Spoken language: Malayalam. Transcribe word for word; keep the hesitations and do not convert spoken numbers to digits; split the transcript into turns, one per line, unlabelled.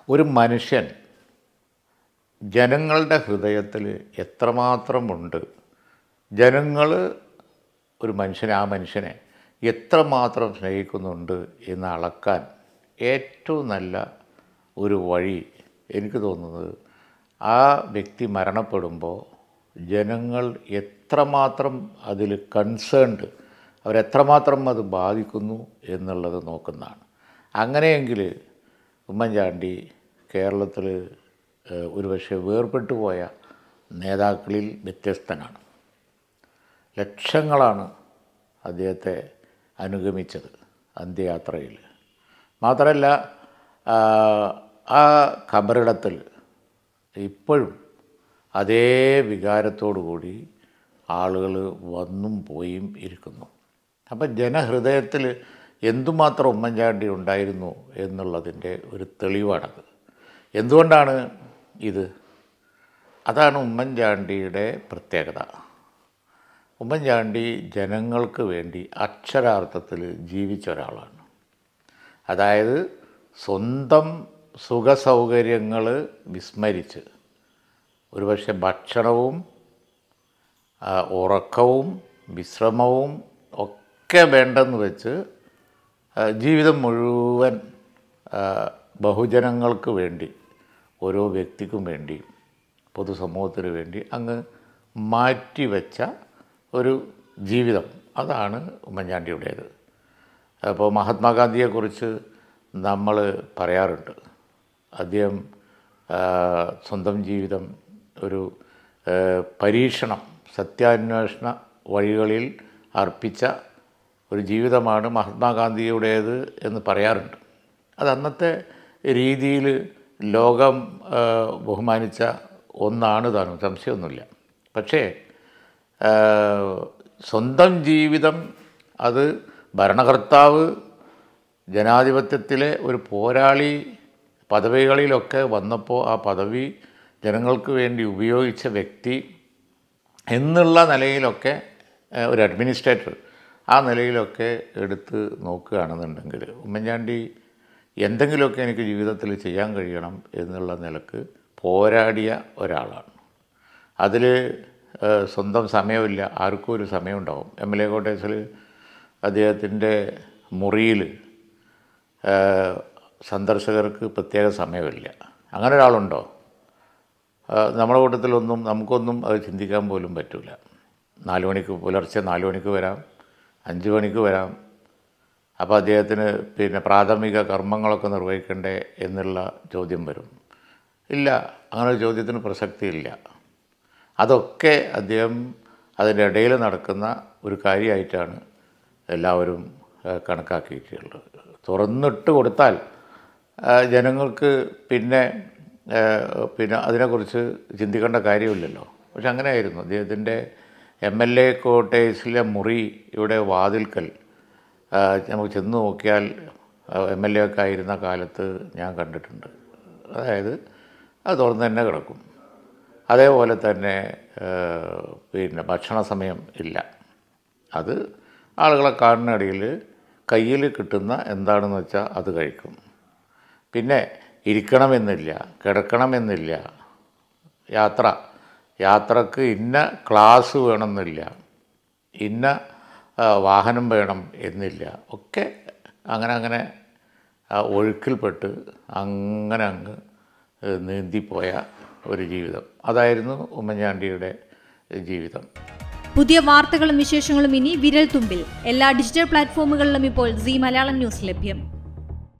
ഒരു മനുഷ്യൻ ജനങ്ങളുടെ ഹൃദയത്തിൽ എത്രമാത്രമുണ്ട്, ജനങ്ങൾ ഒരു മനുഷ്യനെ ആ മനുഷ്യനെ എത്രമാത്രം സ്നേഹിക്കുന്നുണ്ട് എന്ന് അളക്കാൻ ഏറ്റവും നല്ല ഒരു വഴി എനിക്ക് തോന്നുന്നത് ആ വ്യക്തി മരണപ്പെടുമ്പോൾ ജനങ്ങൾ എത്രമാത്രം അതിൽ കൺസേൺഡ്, അവരെത്രമാത്രം അത് ബാധിക്കുന്നു എന്നുള്ളത് നോക്കുന്നതാണ്. അങ്ങനെയെങ്കിൽ ഉമ്മൻചാണ്ടി കേരളത്തിൽ ഒരുപക്ഷെ വേർപെട്ടു പോയ നേതാക്കളിൽ വ്യത്യസ്തനാണ്. ലക്ഷങ്ങളാണ് അദ്ദേഹത്തെ അനുഗമിച്ചത് അന്ത്യയാത്രയിൽ. മാത്രമല്ല ആ ഖബറിടത്തിൽ ഇപ്പോഴും അതേ വികാരത്തോടു കൂടി ആളുകൾ വന്നും പോയും ഇരിക്കുന്നു. അപ്പം ജനഹൃദയത്തിൽ എന്തുമാത്രം ഉമ്മൻചാണ്ടി ഉണ്ടായിരുന്നു എന്നുള്ളതിൻ്റെ ഒരു തെളിവാണത്. എന്തുകൊണ്ടാണ് ഇത്? അതാണ് ഉമ്മൻചാണ്ടിയുടെ പ്രത്യേകത. ഉമ്മൻചാണ്ടി ജനങ്ങൾക്ക് വേണ്ടി അക്ഷരാർത്ഥത്തിൽ ജീവിച്ച ഒരാളാണ്. അതായത് സ്വന്തം സുഖസൗകര്യങ്ങൾ വിസ്മരിച്ച് ഒരുപക്ഷെ ഭക്ഷണവും ഉറക്കവും വിശ്രമവും ഒക്കെ വേണ്ടെന്ന് വെച്ച് ജീവിതം മുഴുവൻ ബഹുജനങ്ങൾക്ക് വേണ്ടി, ഓരോ വ്യക്തിക്കും വേണ്ടി, പൊതുസമൂഹത്തിന് വേണ്ടി അങ്ങ് മാറ്റിവെച്ച ഒരു ജീവിതം, അതാണ് ഉമ്മൻചാണ്ടിയുടേത്. അപ്പോൾ മഹാത്മാഗാന്ധിയെക്കുറിച്ച് നമ്മൾ പറയാറുണ്ട്, അദ്ദേഹം സ്വന്തം ജീവിതം ഒരു പരീക്ഷണം, സത്യാന്വേഷണ വഴികളിൽ അർപ്പിച്ച ഒരു ജീവിതമാണ് മഹാത്മാഗാന്ധിയുടേത് എന്ന് പറയാറുണ്ട്. അത് അന്നത്തെ രീതിയിൽ ലോകം ബഹുമാനിച്ച ഒന്നാണ് താനും, സംശയമൊന്നുമില്ല. പക്ഷേ സ്വന്തം ജീവിതം അത് ഭരണകർത്താവ്, ജനാധിപത്യത്തിലെ ഒരു പോരാളി പദവികളിലൊക്കെ വന്നപ്പോൾ ആ പദവി ജനങ്ങൾക്ക് വേണ്ടി ഉപയോഗിച്ച വ്യക്തി എന്നുള്ള നിലയിലൊക്കെ, ഒരു അഡ്മിനിസ്ട്രേറ്റർ ആ നിലയിലൊക്കെ എടുത്ത് നോക്കുകയാണെന്നുണ്ടെങ്കിൽ ഉമ്മൻചാണ്ടി എന്തെങ്കിലുമൊക്കെ എനിക്ക് ജീവിതത്തിൽ ചെയ്യാൻ കഴിയണം എന്നുള്ള നിലക്ക് പോരാടിയ ഒരാളാണ്. അതിൽ സ്വന്തം സമയമില്ല, ആർക്കും ഒരു സമയമുണ്ടാവും. എം എൽ എ ക്വാർട്ടേഴ്സിൽ അദ്ദേഹത്തിൻ്റെ മുറിയിൽ സന്ദർശകർക്ക് പ്രത്യേക സമയമില്ല. അങ്ങനെ ഒരാളുണ്ടോ? നമ്മുടെ കൂട്ടത്തിലൊന്നും നമുക്കൊന്നും അത് ചിന്തിക്കാൻ പോലും പറ്റില്ല. നാല് മണിക്ക് പുലർച്ചെ നാല് മണിക്ക് വരാം, അഞ്ച് മണിക്ക് വരാം. അപ്പോൾ അദ്ദേഹത്തിന് പിന്നെ പ്രാഥമിക കർമ്മങ്ങളൊക്കെ നിർവഹിക്കണ്ടേ എന്നുള്ള ചോദ്യം വരും. ഇല്ല, അങ്ങനെ ഒരു ചോദ്യത്തിന് പ്രസക്തിയില്ല. അതൊക്കെ അദ്ദേഹം അതിൻ്റെ ഇടയിൽ നടക്കുന്ന ഒരു കാര്യമായിട്ടാണ് എല്ലാവരും കണക്കാക്കിയിട്ടുള്ളത്. തുറന്നിട്ട് കൊടുത്താൽ ജനങ്ങൾക്ക് പിന്നെ പിന്നെ അതിനെക്കുറിച്ച് ചിന്തിക്കേണ്ട കാര്യമില്ലല്ലോ. പക്ഷെ അങ്ങനെയായിരുന്നു. അദ്ദേഹത്തിൻ്റെ എം എൽ എ ക്വാർട്ടേഴ്സിലെ മുറിയുടെ വാതിൽക്കൽ നമുക്ക് ചെന്ന് നോക്കിയാൽ എം എൽ എ ഒക്കെ ആയിരുന്ന കാലത്ത് ഞാൻ കണ്ടിട്ടുണ്ട്. അതായത് അത് തുറന്ന് തന്നെ കിടക്കും. അതേപോലെ തന്നെ പിന്നെ ഭക്ഷണ സമയം ഇല്ല. അത് ആളുകളെ കാണുന്നിടയിൽ കയ്യിൽ കിട്ടുന്ന എന്താണെന്ന് വെച്ചാൽ അത് കഴിക്കും. പിന്നെ ഇരിക്കണമെന്നില്ല, കിടക്കണമെന്നില്ല. യാത്ര യാത്രക്ക് ഇന്ന ക്ലാസ് വേണമെന്നില്ല, ഇന്ന വാഹനം വേണം എന്നില്ല. ഒക്കെ അങ്ങനെ അങ്ങനെ ഒഴുക്കിൽപ്പെട്ട് അങ്ങനെ അങ്ങ് നീന്തിപ്പോയ ഒരു ജീവിതം. അതായിരുന്നു ഉമ്മൻചാണ്ടിയുടെ ജീവിതം.
പുതിയ വാർത്തകളും വിശേഷങ്ങളും ഇനി വിരൽ തുമ്പിൽ. എല്ലാ ഡിജിറ്റൽ പ്ലാറ്റ്ഫോമുകളിലും ഇപ്പോൾ സീ മലയാളം ന്യൂസ് ലഭ്യം.